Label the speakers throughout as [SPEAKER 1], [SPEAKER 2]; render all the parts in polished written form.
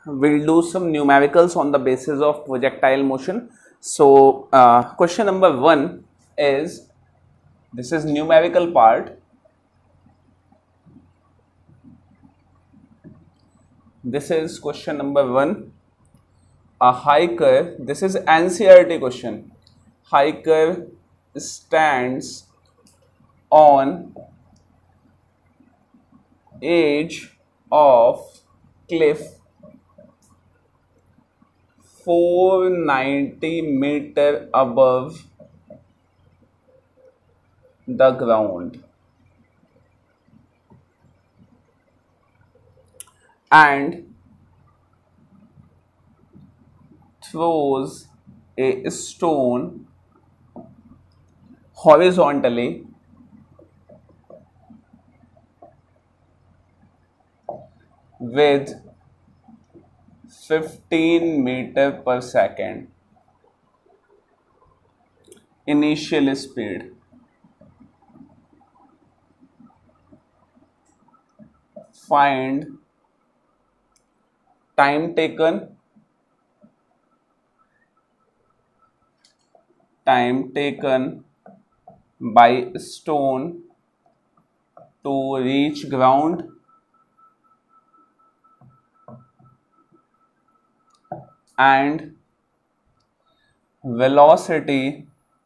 [SPEAKER 1] we'll do some numericals on the basis of projectile motion. So question number 1 is, this is numerical part. This is question number 1. A hiker, this is NCERT question. Hiker stands on edge of cliff 490 meter above the ground and throws a stone horizontally with 15 meter per second initial speed. Find time taken by stone to reach ground and velocity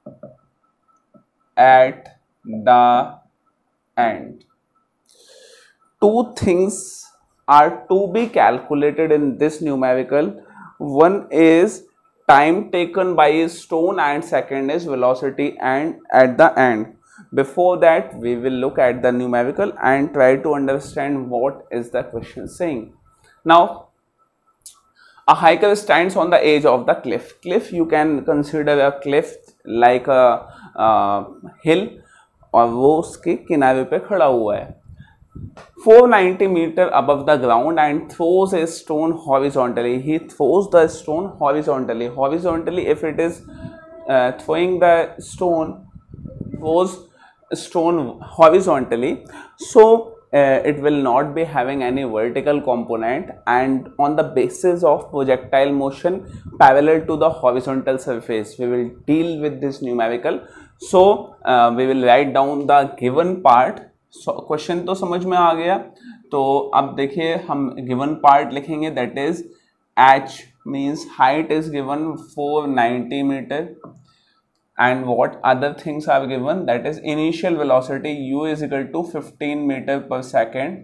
[SPEAKER 1] at the end. Two things are to be calculated in this numerical. One is time taken by a stone and second is velocity and at the end. Before that, we will look at the numerical and try to understand what is the question saying. Now, a hiker stands on the edge of the cliff. Cliff, you can consider a cliff like a hill और वो उसके किनारे पे खड़ा हुआ है 490 meter above the ground and throws a stone horizontally. He throws the stone horizontally. Horizontally, if it is throwing the stone, throws stone horizontally, so it will not be having any vertical component, and on the basis of projectile motion parallel to the horizontal surface, we will deal with this numerical. So we will write down the given part. Question तो समझ में आ गया. तो अब देखिए हम given part लिखेंगे, that is h means height is given 490 metre and what other things are given, that is initial velocity u is equal to 15 meter per second.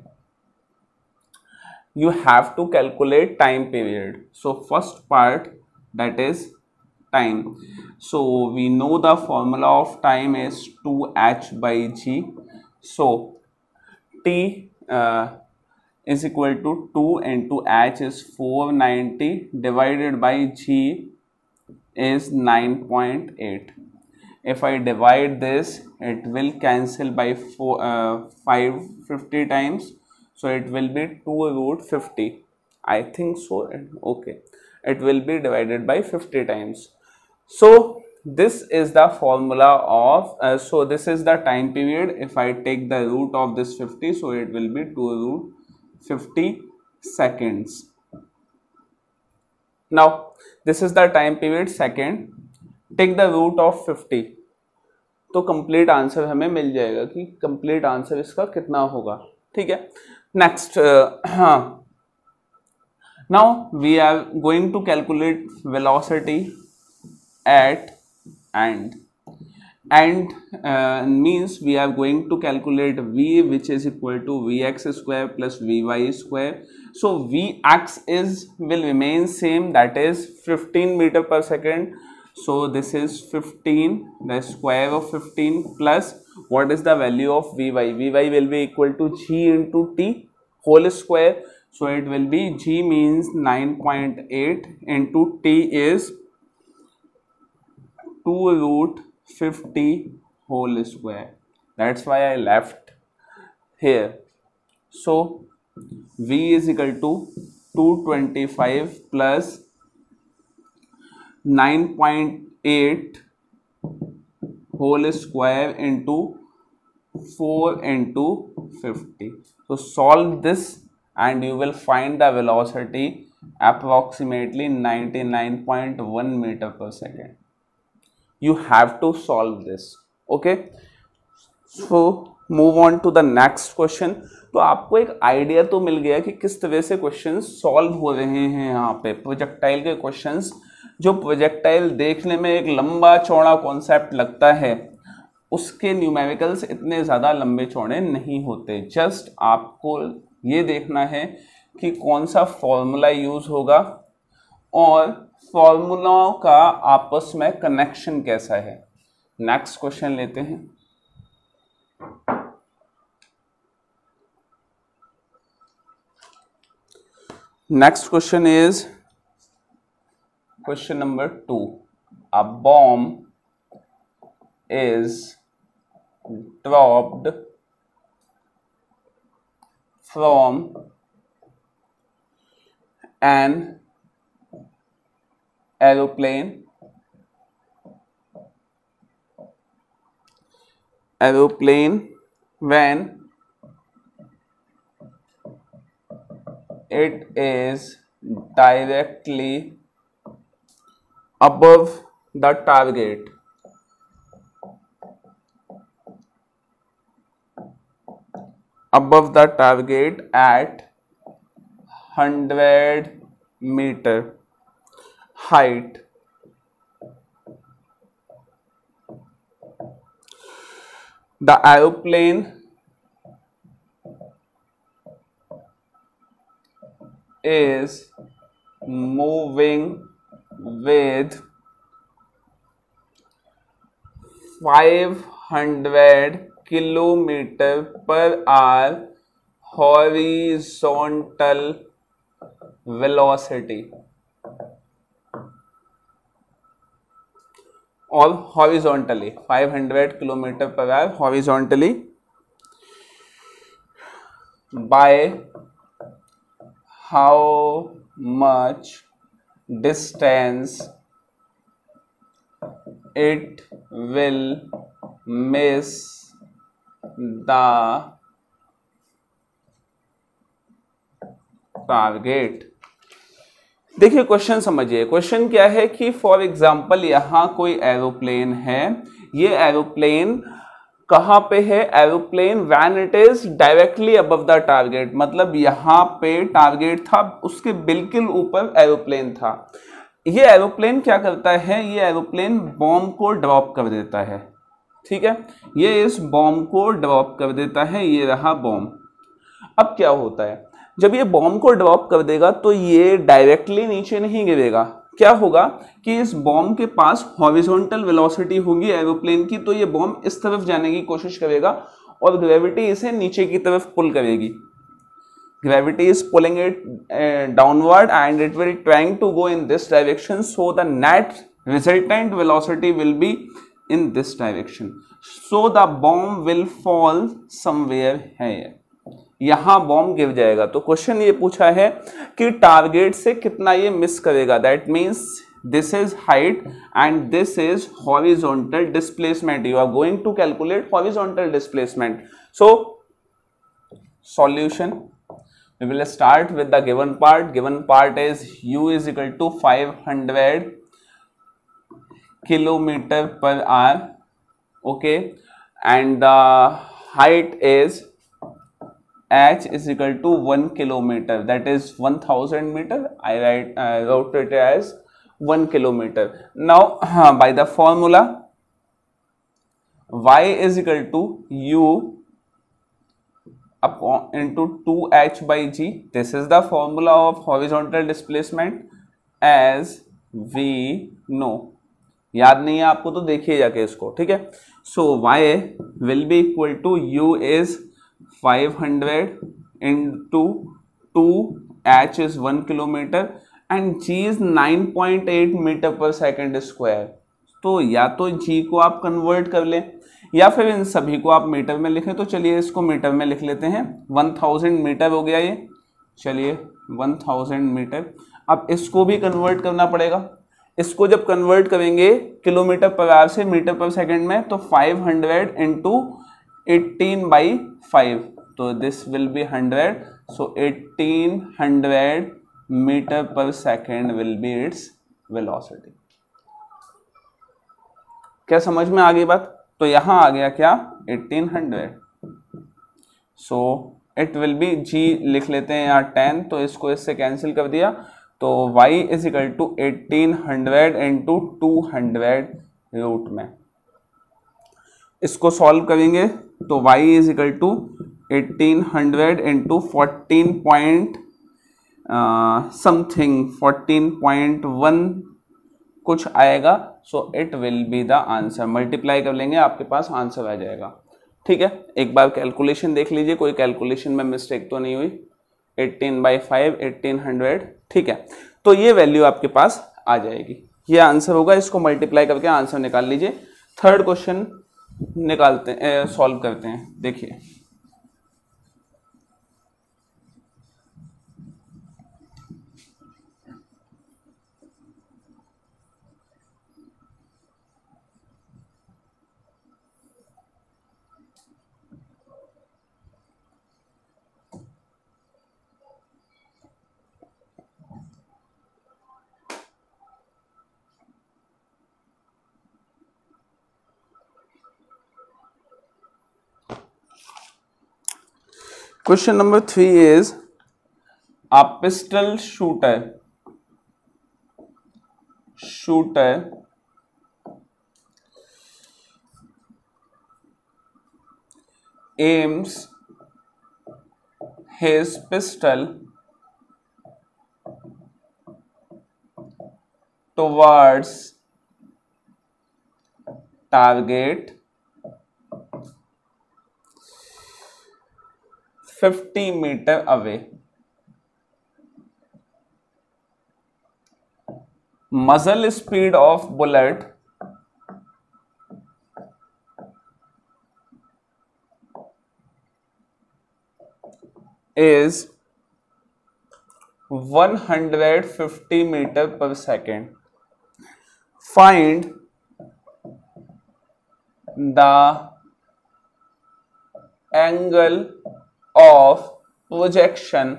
[SPEAKER 1] You have to calculate time period. So first part, that is time. So we know the formula of time is 2h by g. So t is equal to 2 into h is 490 divided by g is 9.8. If I divide this, it will cancel by 550 times. So it will be 2 root 50. I think so. Okay. It will be divided by 50 times. So this is the formula of, so this is the time period. If I take the root of this 50, so it will be 2 root 50 seconds. Now, this is the time period second. Take the root of 50. तो complete answer हमें मिल जाएगा कि complete answer इसका कितना होगा. ठीक है. Next, now we are going to calculate velocity at end. And means we are going to calculate v, which is equal to vx square plus vy square. So vx will remain same, that is 15 meter per second. So this is 15, the square of 15 plus what is the value of vy. Vy will be equal to g into t whole square. So it will be g means 9.8 into t is 2 root 50 whole square. That's why I left here. So v is equal to 225 plus 9.8 whole square into 4 into 50. So solve this and you will find the velocity approximately 99.1 meter per second. You have to solve this. Okay, so move on to the next question. तो आपको एक idea तो मिल गया कि किस तरह से questions solve हो रहे हैं यहाँ पे प्रोजेक्टाइल के क्वेश्चंस। जो प्रोजेक्टाइल देखने में एक लंबा चौड़ा कॉन्सेप्ट लगता है, उसके न्यूमेरिकल्स इतने ज़्यादा लंबे चौड़े नहीं होते। जस्ट आपको ये देखना है कि कौन सा फॉर्मूला यूज होगा और फॉर्मूलाओं का आपस में कनेक्शन कैसा है। नेक्स्ट क्वेश्चन लेते हैं। Next question is question number 2। A bomb is dropped from an aeroplane when it is directly above the target at 100 meter height. The aeroplane is moving with 500 kilometer per hour horizontal velocity or horizontally 500 kilometer per hour horizontally by how much distance it will miss the target. देखिए question समझिए। Question क्या है कि for example यहां कोई aeroplane है। ये aeroplane कहां पे है? Aeroplane when it is directly above the target, मतलब यहां पे टारगेट था, उसके बिल्कुल ऊपर एरोप्लेन था। ये एरोप्लेन क्या करता है? ये एरोप्लेन बॉम्ब को ड्रॉप कर देता है। ठीक है, ये इस बॉम्ब को ड्रॉप कर देता है। ये रहा बॉम्ब। अब क्या होता है, जब ये बॉम्ब को ड्रॉप कर देगा तो ये डायरेक्टली नीचे नहीं गिरेगा। क्या होगा कि इस बॉम्ब के पास हॉरिजॉन्टल वेलोसिटी होगी एरोप्लेन की, तो ये बॉम्ब इस तरफ जाने की कोशिश करेगा और ग्रेविटी इसे नीचे की तरफ पुल करेगी। Gravity is pulling it downward and it will trying to go in this direction, so the net resultant velocity will be in this direction, so the bomb will fall somewhere here. यहां bomb गिर जाएगा। तो question ये पूछा है कि target से कितना ये मिस करेगा। That means this is height and this is horizontal displacement. You are going to calculate horizontal displacement. So solution, we will start with the given part. Given part is u is equal to 500 kilometer per hour, okay, and the height is h is equal to 1 kilometer, that is 1000 meter. I wrote it as 1 kilometer. Now by the formula y is equal to u upon into 2h by g. This is the formula of horizontal displacement as we know. याद नहीं है आपको तो देखिए जाके इसको, ठीक है। सो y will be equal to u is 500 into 2h is 1 kilometer and g is 9.8 meter per second square. तो या तो g को आप कन्वर्ट कर लें या फिर इन सभी को आप मीटर में लिखें। तो चलिए इसको मीटर में लिख लेते हैं। 1000 मीटर हो गया ये, चलिए 1000 मीटर। अब इसको भी कन्वर्ट करना पड़ेगा। इसको जब कन्वर्ट करेंगे किलोमीटर पर आवर से मीटर पर सेकंड में, तो 500 इंटू 18/5, तो this will be 100। So 1800 metre per second will be its velocity. क्या समझ में आ गई बात? तो यहां आ गया क्या 1800, सो इट विल बी, जी लिख लेते हैं यहाँ 10, तो इसको इससे कैंसिल कर दिया, तो y is equal to 1800 into 200 root में। इसको सॉल्व करेंगे तो y is equal to 1800 into 14 point something 14.1 कुछ आएगा, so it will be the answer. Multiply कर लेंगे, आपके पास आंसर आ जाएगा। ठीक है, एक बार कैलकुलेशन देख लीजिए, कोई कैलकुलेशन में मिस्टेक तो नहीं हुई। 18/5 1800, ठीक है, तो ये वैल्यू आपके पास आ जाएगी, ये आंसर होगा। इसको मल्टीप्लाई करके आंसर निकाल लीजिए। थर्ड क्वेश्चन निकालते हैं, सॉल्व करते हैं। देखिए Question number 3 is a pistol shooter aims his pistol towards target 50 meter away. Muzzle speed of bullet is 150 meter per second. Find the angle of projection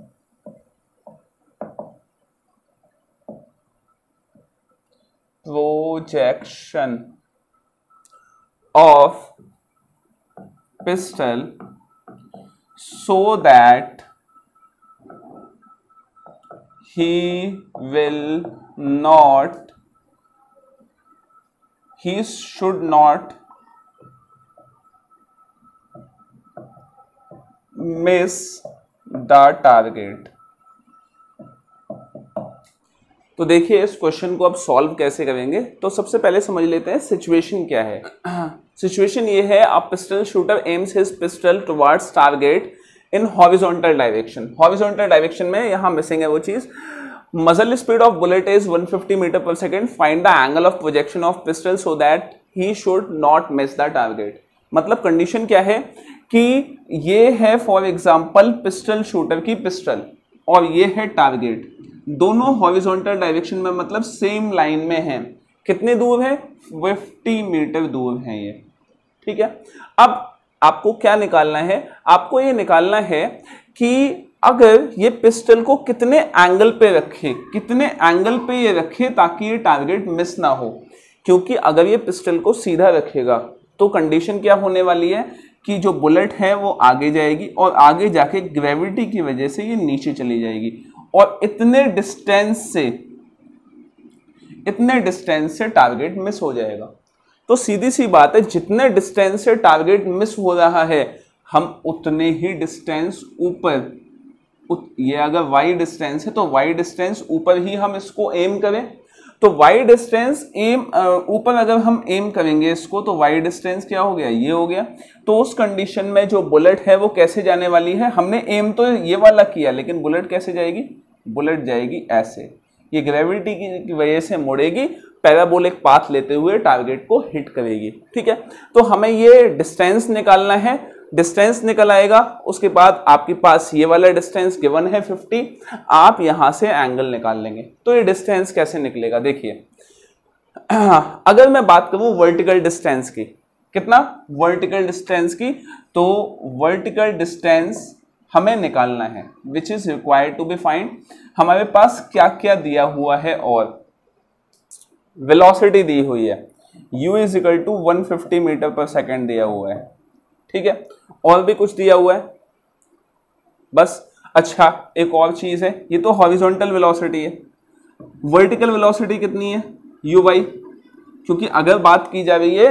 [SPEAKER 1] of pistol so that he should not miss the target. तो देखिए इस question को अब solve कैसे करेंगे। तो सबसे पहले समझ लेते हैं सिचुएशन क्या है। सिचुएशन ये है, a pistol shooter aims his pistol towards target in horizontal direction. Horizontal direction में यहां मिसिंग है वो चीज। Muzzle speed of bullet is 150 metre per second. Find the angle of projection of pistol so that he should not miss the target. मतलब condition क्या है कि ये है फॉर एग्जांपल पिस्टल शूटर की पिस्टल और ये है टारगेट, दोनों हॉरिजॉन्टल डायरेक्शन में, मतलब सेम लाइन में है। कितने दूर है? 50 मीटर दूर है ये। ठीक है, अब आपको क्या निकालना है? आपको ये निकालना है कि अगर ये पिस्टल को कितने एंगल पे रखे, कितने एंगल पे ये रखे ताकि ये टारगेट मिस ना हो। क्योंकि अगर ये पिस्टल को सीधा रखेगा तो कंडीशन क्या होने वाली है कि जो बुलेट है वो आगे जाएगी और आगे जाके ग्रेविटी की वजह से ये नीचे चली जाएगी और इतने डिस्टेंस से टारगेट मिस हो जाएगा। तो सीधी सी बात है, जितने डिस्टेंस से टारगेट मिस हो रहा है हम उतने ही डिस्टेंस ऊपर, ये अगर y डिस्टेंस है तो y डिस्टेंस ऊपर ही हम इसको एम करें। तो y डिस्टेंस एम ऊपर अगर हम एम करेंगे इसको तो y डिस्टेंस क्या हो गया? ये हो गया। तो उस कंडीशन में जो बुलेट है वो कैसे जाने वाली है? हमने एम तो ये वाला किया, लेकिन बुलेट कैसे जाएगी? बुलेट जाएगी ऐसे, ये ग्रेविटी की वजह से मुड़ेगी, पैराबोलिक पाथ लेते हुए टारगेट को हिट करेगी। ठीक है, तो हमें ये डिस्टेंस निकालना है। डिस्टेंस निकल आएगा, उसके बाद आपके पास ये वाला डिस्टेंस गिवन है 50, आप यहां से एंगल निकाल लेंगे। तो ये डिस्टेंस कैसे निकलेगा? देखिए अगर मैं बात करूं वर्टिकल डिस्टेंस की, कितना वर्टिकल डिस्टेंस की, तो वर्टिकल डिस्टेंस हमें निकालना है, which is required to be find. हमारे पास क्या क्या दिया हुआ है, और वेलोसिटी दी हुई है u is equal to 150 metre per second दिया हुआ है, ठीक है। और भी कुछ दिया हुआ है बस। अच्छा एक और चीज है, ये तो हॉरिजॉन्टल वेलोसिटी है, वर्टिकल वेलोसिटी कितनी है u/, क्योंकि अगर बात की जा रही है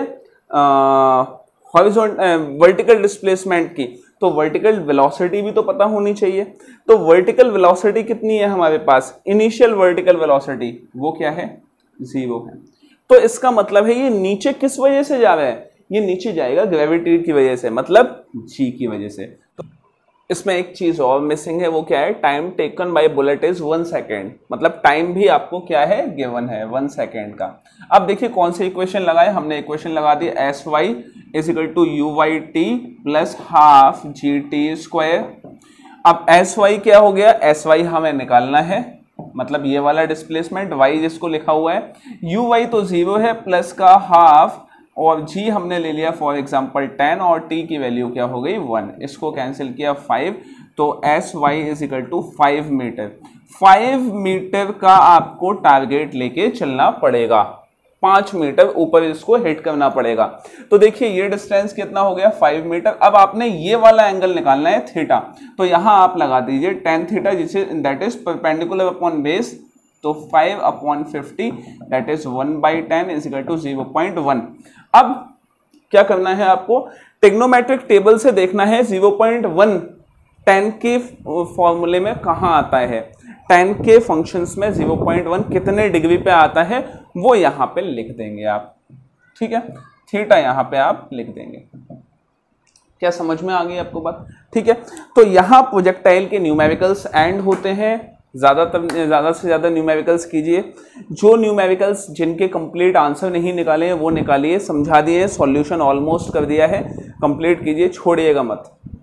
[SPEAKER 1] वर्टिकल डिस्प्लेसमेंट की, तो वर्टिकल वेलोसिटी भी तो पता होनी चाहिए। तो वर्टिकल वेलोसिटी कितनी है हमारे पास, इनिशियल वर्टिकल वेलोसिटी वो क्या है, 0 है। तो इसका मतलब है ये नीचे किस वजह से जा रहा है, ये नीचे जाएगा ग्रेविटी की वजह से, मतलब जी की वजह से। तो इसमें एक चीज और मिसिंग है, वो क्या है, time taken by bullet is 1 second, मतलब टाइम भी आपको क्या है, गिवन है 1 सेकेंड का। अब देखिए कौन से इक्वेशन लगाए, हमने इक्वेशन लगा दी S Y is equal to U Y T plus half G T square. अब एस वाई क्या हो गया, एस वाई हमें निकालना है, मतलब ये वाला डिस्प्लेसमेंट, वाई जिसको लिखा हुआ है, यू वाई तो 0 है, प्लस का हाफ, और जी हमने ले लिया फॉर एग्जांपल 10, और टी की वैल्यू क्या हो गई 1, इसको कैंसिल किया 5, तो S Y is equal to 5 metre. 5 metre का आपको टारगेट लेके चलना पड़ेगा, 5 मीटर ऊपर इसको हिट करना पड़ेगा। तो देखिए ये डिस्टेंस कितना हो गया, 5 मीटर। अब आपने ये वाला एंगल निकालना है थीटा, तो यहां आप लगा दीजिए tan थीटा, जिसे that is perpendicular upon base, तो 5/50 that is 1/10 is equal to 0.1। अब क्या करना है आपको, ट्रिग्नोमेट्रिक टेबल से देखना है 0.1 tan के फॉर्मूले में कहां आता है, tan के फंक्शंस में 0.1 कितने डिग्री पे आता है वो यहां पे लिख देंगे आप, ठीक है, थीटा यहां पे आप लिख देंगे। क्या समझ में आ गई आपको बात, ठीक है। तो यहां प्रोजेक्टाइल के न्यूमेरिकल्स एंड होते हैं, ज़्यादा से ज़्यादा न्यूमेरिकल्स कीजिए। जो न्यूमेरिकल्स जिनके कंप्लीट आंसर नहीं निकाले हैं वो निकालिए, समझा दिए, सॉल्यूशन ऑलमोस्ट कर दिया है, कंप्लीट कीजिए, छोड़िएगा मत।